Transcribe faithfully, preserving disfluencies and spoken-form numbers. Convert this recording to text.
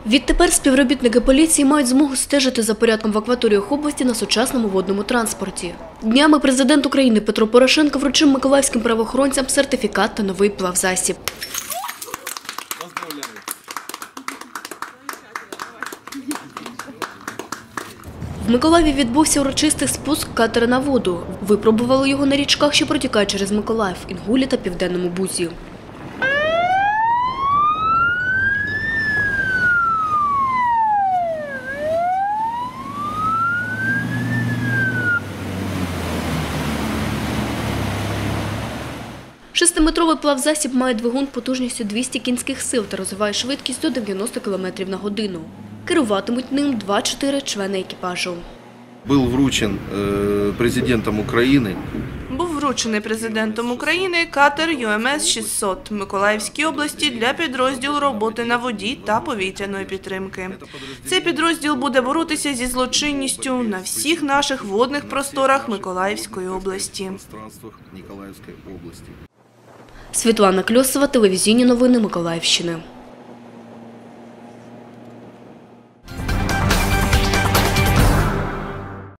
Відтепер співробітники поліції мають змогу стежити за порядком в акваторіях області на сучасному водному транспорті. Днями президент України Петро Порошенко вручив миколаївським правоохоронцям сертифікат та новий плавзасіб. В Миколаєві відбувся урочистий спуск катера на воду. Випробували його на річках, що протікають через Миколаїв, Інгулі та Південному Бузі. Шестиметровий плавзасіб має двигун потужністю двісті кінських сил та розвиває швидкість до дев'яноста кілометрів на годину. Керуватимуть ним два-чотири члени екіпажу. Був вручений президентом України. Був вручений президентом України катер Ю Ем Ес шістсот Миколаївській області для підрозділу роботи на воді та повітряної підтримки. Цей підрозділ буде боротися зі злочинністю на всіх наших водних просторах Миколаївської області. Світлана Кльосова, телевізійні новини Миколаївщини.